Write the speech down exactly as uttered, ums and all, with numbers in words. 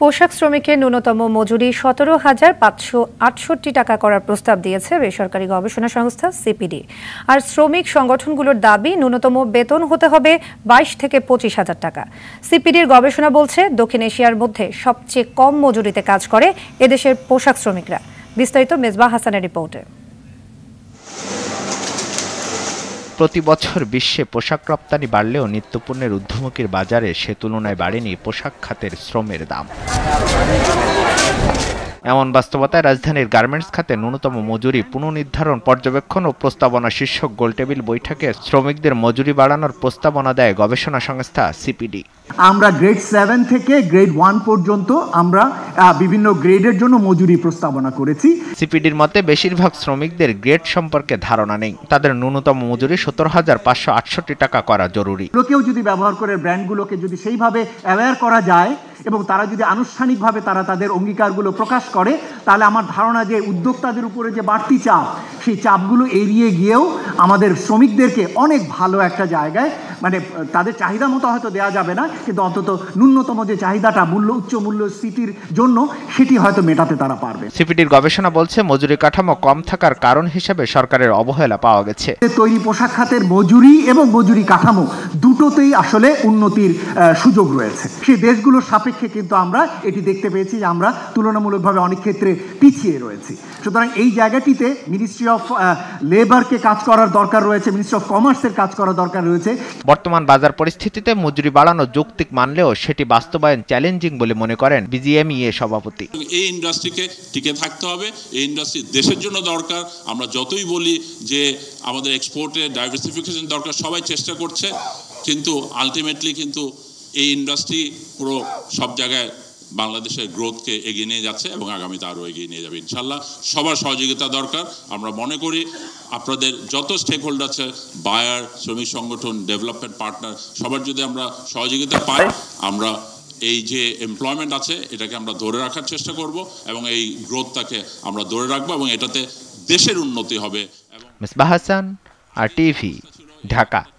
পোশাক শ্রমিকের ন্যূনতম মজুরি সতেরো হাজার পাঁচশো আটষট্টি টাকা করার প্রস্তাব দিয়েছে বেসরকারি গবেষণা সংস্থা সিপিডি। আর শ্রমিক সংগঠনগুলোর দাবি ন্যূনতম বেতন হতে হবে বাইশ থেকে পঁচিশ হাজার টাকা। সিপিডির গবেষণা বলছে দক্ষিণ এশিয়ার মধ্যে সবচেয়ে কম মজুরিতে কাজ করে এদেশের পোশাক শ্রমিকরা। বিস্তারিত মেজবাহ হাসানের রিপোর্টে। প্রতি বছর বিশ্বে পোশাক রপ্তানি বাড়লেও নিত্যপণ্যের ঊর্ধ্বমুখীর বাজারে সে তুলনায় বাড়েনি পোশাক খাতের শ্রমের দাম। এমন বাস্তবতায় রাজধানীর গার্মেন্টস খাতে ন্যূনতম মজুরি পুনর্নির্ধারণ পর্যবেক্ষণ ও প্রস্তাবনা শীর্ষক গোলটেবিল বৈঠকে শ্রমিকদের মজুরি বাড়ানোর প্রস্তাবনা দেয় গবেষণা সংস্থা সিপিডি। আমরা গ্রেড সেভেন থেকে গ্রেড ওয়ান পর্যন্ত আমরা বিভিন্ন গ্রেডের জন্য মজুরি প্রস্তাবনা করেছি। সিপিডির মতে বেশিরভাগ শ্রমিকদের গ্রেড সম্পর্কে ধারণা নেই। তাদের ন্যূনতম মজুরি সতেরো হাজার পাঁচশো আটষট্টি টাকা করা জরুরি। লোকেও যদি ব্যবহার করে ব্র্যান্ডগুলোকে যদি সেইভাবে অ্যাওয়্যার করা যায় এবং তারা যদি আনুষ্ঠানিকভাবে তারা তাদের অঙ্গীকারগুলো প্রকাশ করে, তাহলে আমার ধারণা যে উদ্যোক্তাদের উপরে যে বাড়তি চাপ, সেই চাপগুলো এড়িয়ে গিয়েও আমাদের শ্রমিকদেরকে অনেক ভালো একটা জায়গায়, মানে তাদের চাহিদা মতো হয়তো দেওয়া যাবে না, কিন্তু অন্তত ন্যূনতম যে চাহিদাটা মূল্য উচ্চ মূল্য স্থিতির জন্য সেটি হয়তো মেটাতে তারা পারবে। সিপিডির গবেষণা বলছে মজুরি কাঠামো কম থাকার কারণ হিসেবে সরকারের অবহেলা পাওয়া গেছে। তৈরি পোশাক খাতের মজুরি এবং মজুরি কাঠামো দুটোতেই আসলে উন্নতির সুযোগ রয়েছে। সেই দেশগুলোর সাপেক্ষে কিন্তু আমরা এটি দেখতে পেয়েছি যে আমরা তুলনামূলকভাবে অনেক ক্ষেত্রে পিছিয়ে রয়েছি। সুতরাং এই জায়গাটিতে মিনিস্ট্রি অফ লেবারকে কাজ করার দরকার রয়েছে, মিনিস্ট্রি অফ কমার্সের কাজ করার দরকার রয়েছে। বর্তমান বাজার পরিস্থিতিতে মজুরি বাড়ানো যৌক্তিক মানলেও সেটি বাস্তবায়ন চ্যালেঞ্জিং বলে মনে করেন বিজিএমইএ সভাপতি। এই ইন্ডাস্ট্রিকে টিকে থাকতে হবে, এই ইন্ডাস্ট্রি দেশের জন্য দরকার। আমরা যতই বলি যে আমাদের এক্সপোর্টে ডাইভার্সিফিকেশন দরকার, সবাই চেষ্টা করছে, কিন্তু আলটিমেটলি কিন্তু এই ইন্ডাস্ট্রি পুরো সব জায়গায় বাংলাদেশের গ্রোথকে এগিয়ে নিয়ে যাচ্ছে এবং আগামীতে আরও এগিয়ে নিয়ে যাবে ইনশাল্লাহ। সবার সহযোগিতা দরকার। আমরা মনে করি আপনাদের যত স্টেক হোল্ডার আছে, বায়ার, শ্রমিক সংগঠন, ডেভেলপমেন্ট পার্টনার, সবার যদি আমরা সহযোগিতা পাই, আমরা এই যে এমপ্লয়মেন্ট আছে এটাকে আমরা ধরে রাখার চেষ্টা করব এবং এই গ্রোথটাকে আমরা ধরে রাখবো এবং এটাতে দেশের উন্নতি হবে। Mezbah Hasan, R TV, Dhaka.